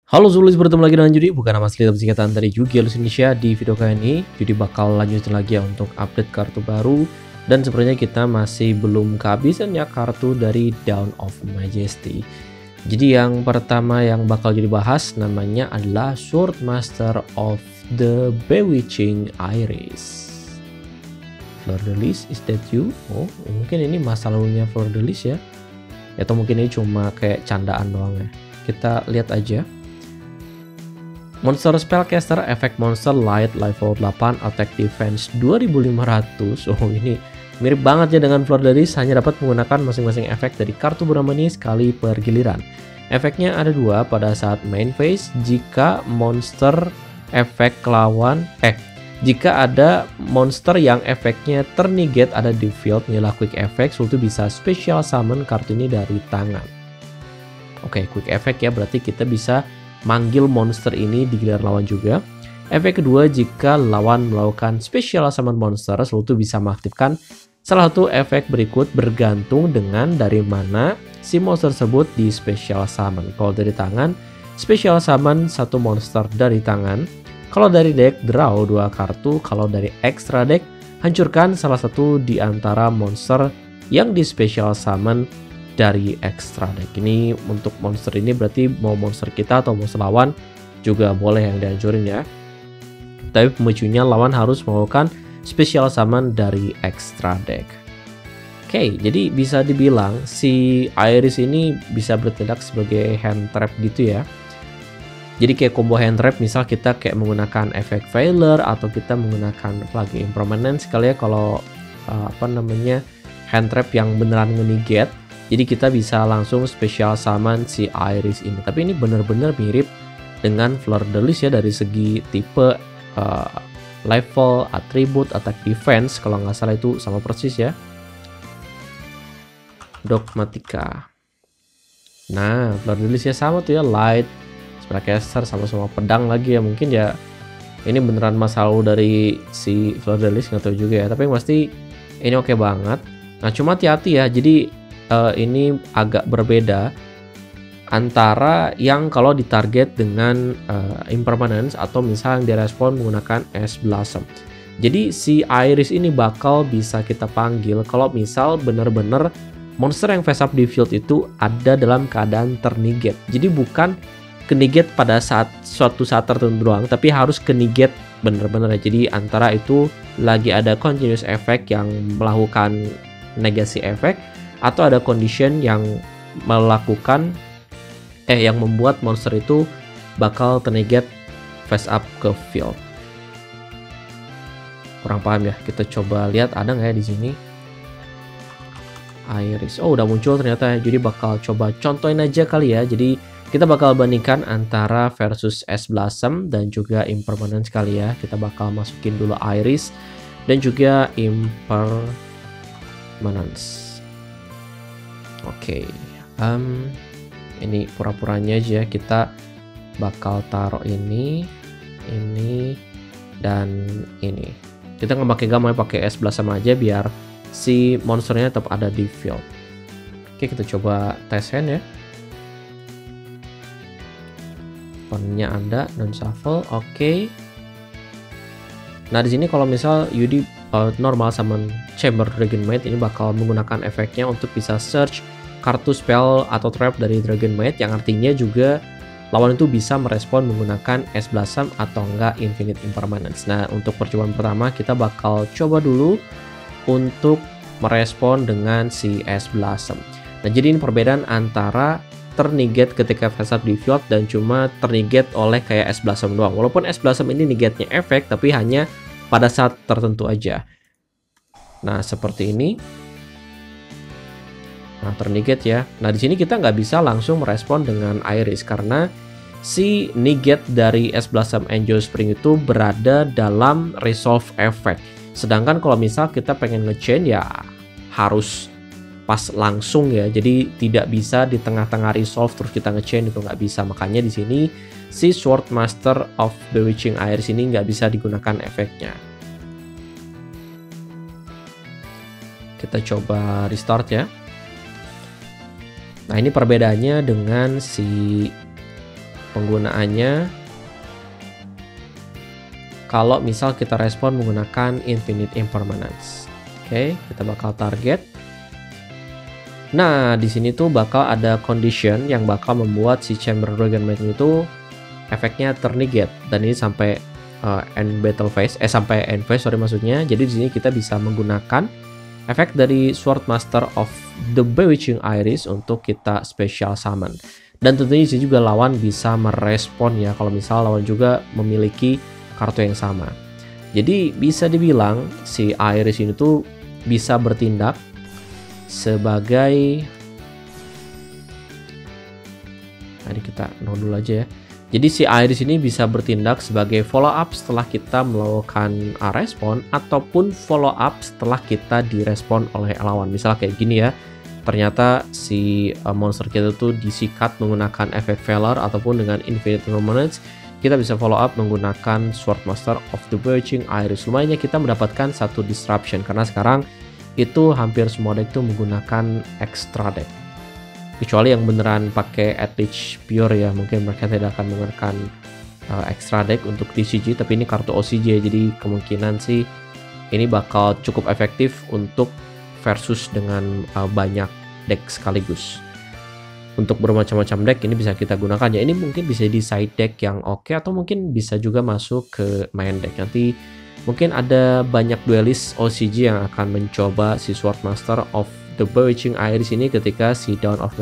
Halo Zulis, bertemu lagi dengan Judi, bukan nama asli tapi singkatan dari Yugi Halus Indonesia. Di video kali ini, Judi bakal lanjutin lagi ya untuk update kartu baru. Dan sebenarnya kita masih belum kehabisan ya kartu dari Dawn of Majesty. Jadi yang pertama yang bakal jadi bahas namanya adalah Swordmaster of the Bewitching Iris. Fleur-de-Lis, is that you? Oh, mungkin ini masa lalunya Fleur-de-Lis ya. Atau mungkin ini cuma kayak candaan doang ya. Kita lihat aja. Monster Spellcaster, efek monster light level 8, attack defense 2500. Oh, ini mirip banget ya dengan Fleur-de-Lis, hanya dapat menggunakan masing-masing efek dari kartu bernama ini sekali per giliran. Efeknya ada dua pada saat main phase. Jika monster efek lawan jika ada monster yang efeknya ternegate ada di field nyala quick effect, itu bisa special summon kartu ini dari tangan. Oke, quick effect ya, berarti kita bisa manggil monster ini di giliran lawan juga. Efek kedua, jika lawan melakukan special summon monster, selalu bisa mengaktifkan salah satu efek berikut bergantung dengan dari mana si monster tersebut di special summon. Kalau dari tangan, special summon satu monster dari tangan. Kalau dari deck, draw 2 kartu. Kalau dari extra deck, hancurkan salah satu di antara monster yang di special summon dari extra deck. Ini untuk monster ini berarti mau monster kita atau monster lawan juga boleh yang dihancurin ya. Tapi pemicunya lawan harus melakukan special summon dari extra deck. Oke, jadi bisa dibilang si Iris ini bisa bertindak sebagai hand trap gitu ya. Jadi kayak combo hand trap, misal kita kayak menggunakan efek failure atau kita menggunakan lagi impermanence kali ya kalau hand trap yang beneran nge-negate. Jadi kita bisa langsung special summon si Iris ini. Tapi ini bener-bener mirip dengan Fleur-de-Lis ya dari segi tipe, level, atribut, attack defense. Kalau nggak salah itu sama persis ya. Dogmatika. Nah, Fleur-de-Lis ya sama tuh ya, light, spellcaster, sama-sama pedang lagi ya. Mungkin ya ini beneran masa lalu dari si Fleur-de-Lis, nggak tahu juga ya. Tapi yang pasti ini oke banget. Nah, cuma hati-hati ya. Jadi ini agak berbeda antara yang kalau ditarget dengan impermanence atau misal yang direspon menggunakan S Blossom. Jadi si Iris ini bakal bisa kita panggil kalau misal bener-bener monster yang face up di field itu ada dalam keadaan ternegate. Jadi bukan kenegate pada suatu saat tertentu doang, tapi harus kenegate bener-bener. Jadi antara itu lagi ada continuous effect yang melakukan negasi efek, atau ada condition yang melakukan yang membuat monster itu bakal ternegate face up ke field. Kurang paham ya, kita coba lihat ada nggak ya di sini Iris. Oh, udah muncul ternyata ya. Jadi bakal coba contohin aja kali ya. Jadi kita bakal bandingkan antara versus S Blossom dan juga impermanence kali ya. Kita bakal masukin dulu Iris dan juga impermanence. Oke, ini pura-puranya aja, kita bakal taruh ini, dan ini. Kita nggak pakai gamma, pakai S Blossom aja biar si monsternya tetap ada di field. Oke, kita coba tes hand ya. Pennya ada, non shuffle, oke. Nah di sini kalau misal Yudi normal summon Chamber Dragonmaid, ini bakal menggunakan efeknya untuk bisa search kartu spell atau trap dari Dragonmaid, yang artinya juga lawan itu bisa merespon menggunakan S Blossom atau enggak Infinite Impermanence. Nah untuk percobaan pertama kita bakal coba dulu untuk merespon dengan si S Blossom. Nah jadi ini perbedaan antara ternegate ketika face up di field dan cuma ternegate oleh kayak S Blossom doang. Walaupun S Blossom ini negate-nya efek tapi hanya pada saat tertentu aja. Nah seperti ini. Nah ternegate ya. Nah di sini kita nggak bisa langsung merespon dengan Iris karena si negate dari S Blossom Angel Spring itu berada dalam resolve effect. Sedangkan kalau misal kita pengen nge-chain ya harus pas langsung ya. Jadi tidak bisa di tengah-tengah resolve terus kita nge-chain, itu nggak bisa. Makanya di sini si Swordmaster of Bewitching Iris ini nggak bisa digunakan efeknya. Kita coba restart ya. Nah ini perbedaannya dengan si penggunaannya, kalau misal kita respon menggunakan Infinite Impermanence. Oke, kita bakal target. Nah, di sini tuh bakal ada condition yang bakal membuat si Chamber Dragon Maiden itu efeknya ternegate, dan ini sampai end battle phase, sampai end phase sorry maksudnya. Jadi di sini kita bisa menggunakan efek dari Sword Master of the Bewitching Iris untuk kita special summon. Dan tentunya di sini juga lawan bisa merespon ya kalau misal lawan juga memiliki kartu yang sama. Jadi bisa dibilang si Iris ini tuh bisa bertindak sebagai, tadi kita nol dulu aja ya. Jadi si Iris ini bisa bertindak sebagai follow up setelah kita melakukan respon, ataupun follow up setelah kita direspon oleh lawan. Misal kayak gini ya, ternyata si monster kita tuh disikat menggunakan efek Valor ataupun dengan Infinite Impermanence, kita bisa follow up menggunakan Sword Master of the Bewitching Iris. Lumayan ya, kita mendapatkan satu disruption karena sekarang itu hampir semua deck tuh menggunakan extra deck. Kecuali yang beneran pakai Atlich pure ya, mungkin mereka tidak akan menggunakan extra deck untuk TCG, tapi ini kartu OCG, jadi kemungkinan sih ini bakal cukup efektif untuk versus dengan banyak deck sekaligus. Untuk bermacam-macam deck ini bisa kita gunakan ya. Ini mungkin bisa di side deck yang oke, atau mungkin bisa juga masuk ke main deck. Nanti mungkin ada banyak duelist OCG yang akan mencoba si Sword Master of the Bewitching Iris ini ketika si Dawn of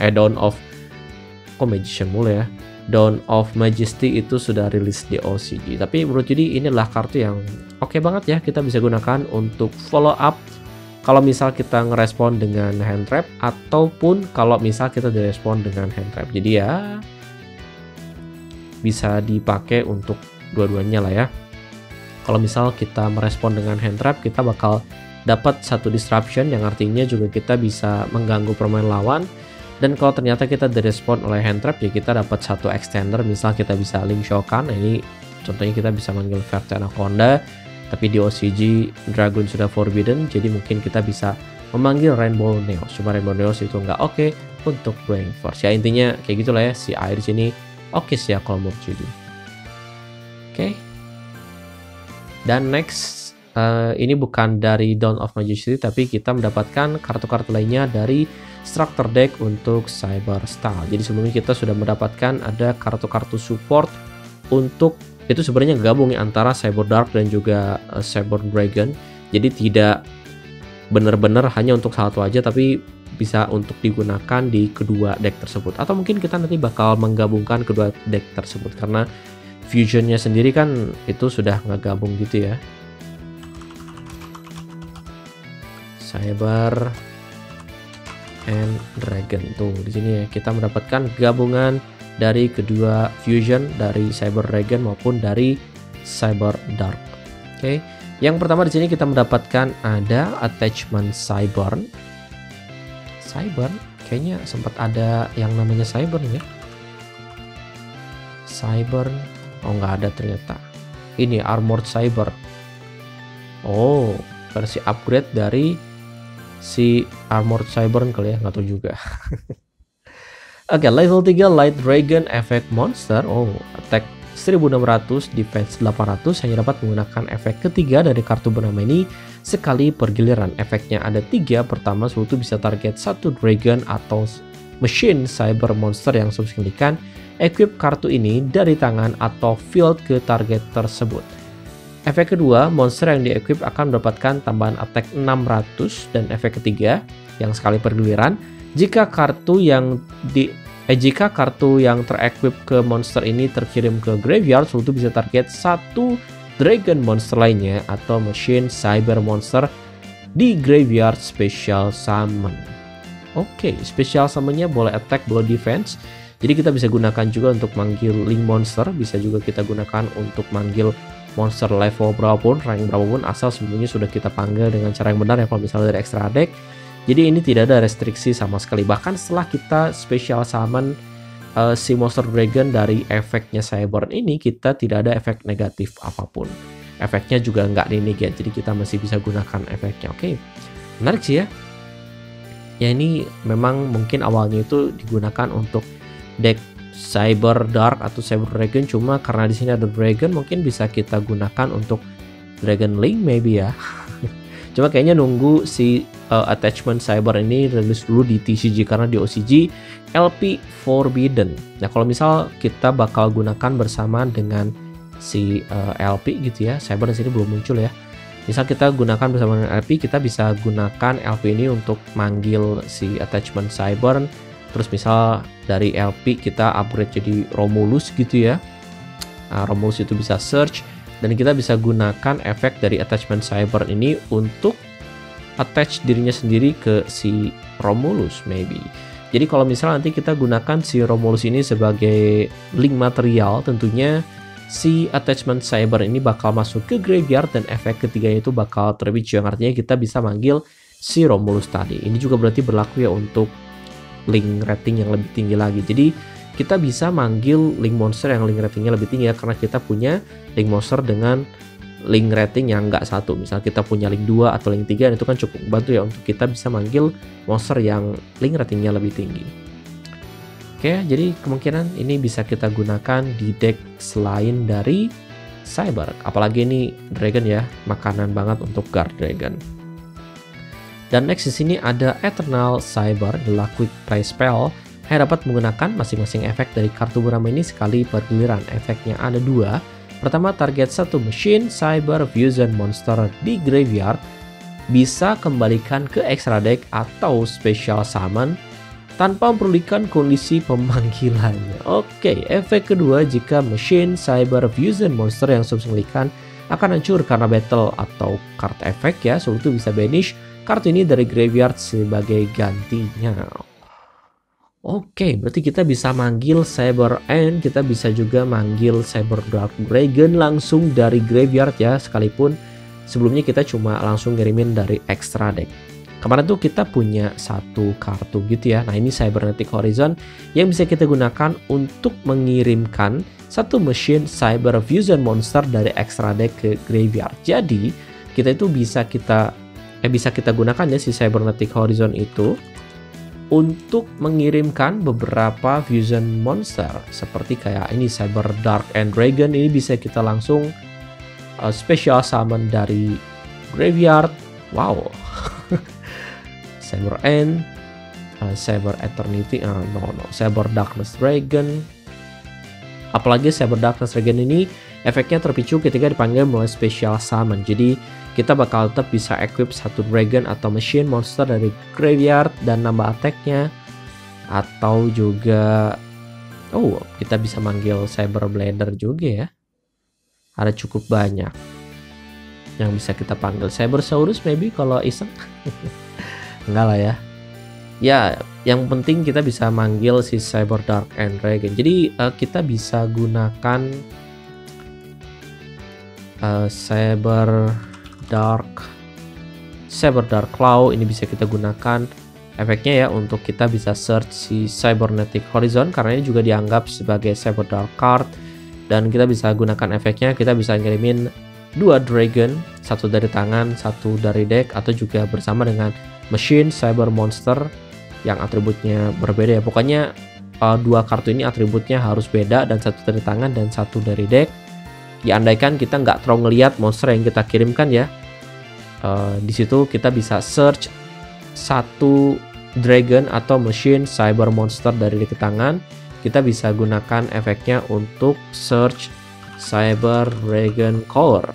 Majesty itu sudah rilis di OCG. Tapi menurut Judi inilah kartu yang oke banget ya, kita bisa gunakan untuk follow up kalau misal kita ngerespon dengan hand trap, ataupun kalau misal kita direspon dengan hand trap. Jadi ya bisa dipakai untuk dua-duanya lah ya. Kalau misal kita merespon dengan hand trap, kita bakal dapat satu disruption yang artinya juga kita bisa mengganggu permain lawan. Dan kalau ternyata kita direspon oleh hand trap, ya kita dapat satu extender. Misal kita bisa Link Shokan. Nah, ini contohnya kita bisa manggil Verte Anaconda, tapi di OCG Dragon sudah forbidden, jadi mungkin kita bisa memanggil Rainbow Neos. Cuma Rainbow Neos itu nggak oke untuk Playing Force. Ya intinya kayak gitulah ya, si Iris ini oke sih ya kalau menurut Judy. Oke. Dan next, ini bukan dari Dawn of Majesty, tapi kita mendapatkan kartu-kartu lainnya dari Structure Deck untuk Cyber Style. Jadi sebelumnya kita sudah mendapatkan ada kartu-kartu support untuk itu sebenarnya gabung antara Cyber Dark dan juga Cyber Dragon. Jadi tidak benar-benar hanya untuk satu aja, tapi bisa untuk digunakan di kedua deck tersebut. Atau mungkin kita nanti bakal menggabungkan kedua deck tersebut karena fusionnya sendiri kan itu sudah ngegabung gitu ya. Cyber and Dragon tuh di sini ya, kita mendapatkan gabungan dari kedua fusion, dari Cyber Dragon maupun dari Cyber Dark. Oke. Yang pertama di sini kita mendapatkan ada attachment Cyber. Cyber kayaknya sempat ada yang namanya Cyber ya. Cyber, oh nggak ada ternyata. Ini Armored Cyber. Oh, versi upgrade dari si Armored Cyber kali ya, nggak tahu juga. Oke, level 3 Light Dragon Effect Monster. Oh, attack 1600, defense 800, hanya dapat menggunakan efek ketiga dari kartu bernama ini sekali per giliran. Efeknya ada 3. Pertama, suatu bisa target satu dragon atau machine cyber monster yang subscription. Equip kartu ini dari tangan atau field ke target tersebut. Efek kedua, monster yang di-equip akan mendapatkan tambahan attack 600, dan efek ketiga yang sekali per giliran. Jika kartu yang terequip ke monster ini terkirim ke graveyard, Sultu bisa target satu dragon monster lainnya atau machine cyber monster di graveyard special summon. Oke, special summonnya boleh attack, boleh defense. Jadi kita bisa gunakan juga untuk manggil link monster, bisa juga kita gunakan untuk manggil monster level berapapun, rank berapapun, asal sebelumnya sudah kita panggil dengan cara yang benar ya, kalau misalnya dari extra deck. Jadi ini tidak ada restriksi sama sekali. Bahkan setelah kita special summon si monster dragon dari efeknya Cyber ini, kita tidak ada efek negatif apapun. Efeknya juga nggak di-negate, jadi kita masih bisa gunakan efeknya. Oke, menarik sih ya. Ya ini memang mungkin awalnya itu digunakan untuk deck Cyber Dark atau Cyber Dragon, cuma karena di sini ada Dragon mungkin bisa kita gunakan untuk Dragon Link maybe ya. Cuma kayaknya nunggu si attachment Cyber ini rilis dulu di TCG, karena di OCG LP Forbidden. Nah kalau misal kita bakal gunakan bersamaan dengan si LP gitu ya, Cyber di sini belum muncul ya. Misal kita gunakan bersama dengan LP, kita bisa gunakan LP ini untuk manggil si attachment Cyber. Terus misal dari LP kita upgrade jadi Romulus gitu ya. Nah, Romulus itu bisa search, dan kita bisa gunakan efek dari attachment Cyber ini untuk attach dirinya sendiri ke si Romulus maybe. Jadi kalau misalnya nanti kita gunakan si Romulus ini sebagai link material, tentunya si attachment Cyber ini bakal masuk ke graveyard, dan efek ketiganya itu bakal terwitch, yang artinya kita bisa manggil si Romulus tadi. Ini juga berarti berlaku ya untuk link rating yang lebih tinggi lagi. Jadi kita bisa manggil link monster yang link ratingnya lebih tinggi ya, karena kita punya link monster dengan link rating yang nggak satu. Misal kita punya link 2 atau link 3, itu kan cukup membantu ya untuk kita bisa manggil monster yang link ratingnya lebih tinggi. Oke, jadi kemungkinan ini bisa kita gunakan di deck selain dari Cyber. Apalagi ini Dragon ya, makanan banget untuk guard Dragon. Dan next di sini ada Eternal Cyber, adalah quick play spell yang dapat menggunakan masing-masing efek dari kartu bernama ini sekali per giliran. Efeknya ada 2. Pertama, target satu machine Cyber Fusion monster di graveyard bisa kembalikan ke extra deck atau special summon tanpa memperdulikan kondisi pemanggilannya. Oke, efek kedua, jika machine Cyber Fusion monster yang subsumlikan akan hancur karena battle atau card efek ya, so itu bisa banish kartu ini dari graveyard sebagai gantinya. Oke, berarti kita bisa manggil Cyber End, kita bisa juga manggil Cyber Dark Dragon langsung dari graveyard ya, sekalipun sebelumnya kita cuma langsung ngirimin dari extra deck. Kemarin tuh kita punya satu kartu gitu ya. Nah ini Cybernetic Horizon yang bisa kita gunakan untuk mengirimkan satu machine Cyber Fusion monster dari extra deck ke graveyard. Jadi kita itu bisa kita gunakan ya si Cybernetic Horizon itu untuk mengirimkan beberapa fusion monster seperti kayak ini Cyber Dark and Dragon. Ini bisa kita langsung special summon dari graveyard. Wow. Cyber End, Cyber Eternity, Cyber Darkness Dragon. Apalagi Cyber Darkness Dragon ini efeknya terpicu ketika dipanggil melalui special summon. Jadi kita bakal tetap bisa equip satu dragon atau machine monster dari graveyard dan nambah attack-nya. Atau juga kita bisa manggil Cyber Blader juga ya. Ada cukup banyak yang bisa kita panggil. Cybersaurus maybe kalau iseng. Enggak lah ya. Ya, yang penting kita bisa manggil si Cyber Dark and Dragon. Jadi kita bisa gunakan Cyber Dark Claw. Ini bisa kita gunakan efeknya ya untuk kita bisa search si Cybernetic Horizon, karena ini juga dianggap sebagai Cyber Dark card. Dan kita bisa gunakan efeknya, kita bisa ngirimin 2 dragon, satu dari tangan, satu dari deck, atau juga bersama dengan machine Cyber Monster yang atributnya berbeda ya. Pokoknya 2 kartu ini atributnya harus beda, dan satu dari tangan dan satu dari deck. Ya andaikan kita nggak terlalu ngeliat monster yang kita kirimkan ya, di situ kita bisa search satu dragon atau machine Cyber Monster dari deck tangan. Kita bisa gunakan efeknya untuk search Cyber Dragon Core.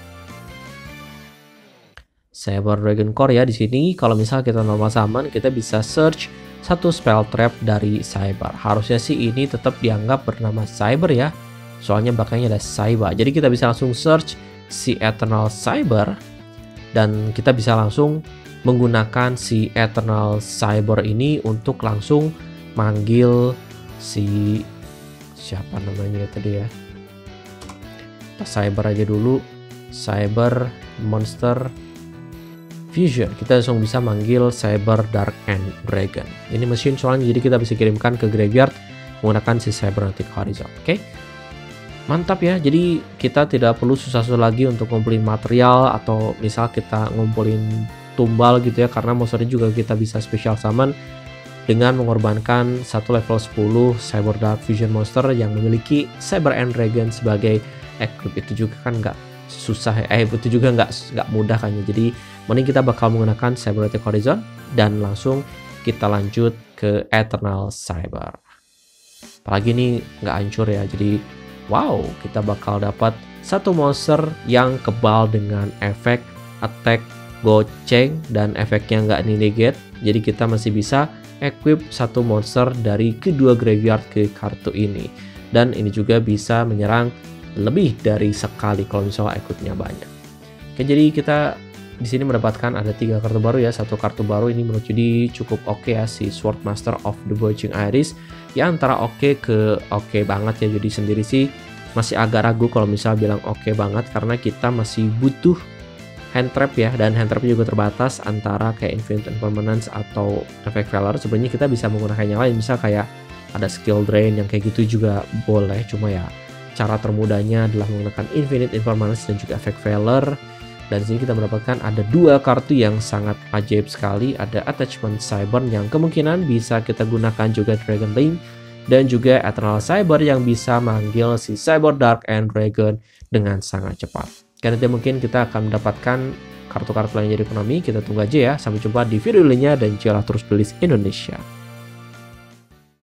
Cyber Dragon Core ya, di sini kalau misal kita normal summon, kita bisa search satu spell trap dari Cyber. Harusnya sih ini tetap dianggap bernama Cyber ya, soalnya belakangnya ada Cyber. Jadi kita bisa langsung search si Eternal Cyber, dan kita bisa langsung menggunakan si Eternal Cyber ini untuk langsung manggil si siapa namanya tadi ya. Kita Cyber aja dulu, Cyber Monster Fusion. Kita langsung bisa manggil Cyber Dark and Dragon. Ini mesin soalnya, jadi kita bisa kirimkan ke graveyard menggunakan si Cybernetic Horizon. Oke. Mantap ya. Jadi kita tidak perlu susah-susah lagi untuk ngumpulin material, atau misal kita ngumpulin tumbal gitu ya, karena monsternya juga kita bisa special summon. dengan mengorbankan satu level 10 Cyber Dark Fusion Monster yang memiliki Cyber End Dragon sebagai equip. Itu juga kan nggak susah ya, itu juga nggak mudah kan ya. Jadi mending kita bakal menggunakan Cybernetic Horizon dan langsung kita lanjut ke Eternal Cyber. Apalagi ini nggak hancur ya, jadi wow, kita bakal dapat satu monster yang kebal dengan efek attack goceng dan efeknya nggak negate. Jadi kita masih bisa equip satu monster dari kedua graveyard ke kartu ini, dan ini juga bisa menyerang lebih dari sekali kalau misalnya equipnya banyak. Oke, jadi kita di sini mendapatkan ada 3 kartu baru ya. Satu kartu baru ini menurut Judi cukup oke ya, si Sword Master of the Voyaging Iris ya, antara oke ke oke banget ya. Judi sendiri sih masih agak ragu kalau misalnya bilang oke banget, karena kita masih butuh hand trap ya, dan hand trap juga terbatas antara kayak Infinite Impermanence atau Effect Valor. Sebenarnya kita bisa menggunakan yang lain, misal kayak ada skill drain yang kayak gitu juga boleh, cuma ya cara termudahnya adalah menggunakan Infinite Impermanence dan juga Effect Valor. Dan sini kita mendapatkan ada 2 kartu yang sangat ajaib sekali. Ada Attachment Cyber yang kemungkinan bisa kita gunakan juga Dragon Link, dan juga Eternal Cyber yang bisa manggil si Cyber Dark End Dragon dengan sangat cepat. Karena nanti mungkin kita akan mendapatkan kartu-kartu lainnya di ekonomi. Kita tunggu aja ya. Sampai jumpa di video lainnya, dan jangan terus beli Indonesia.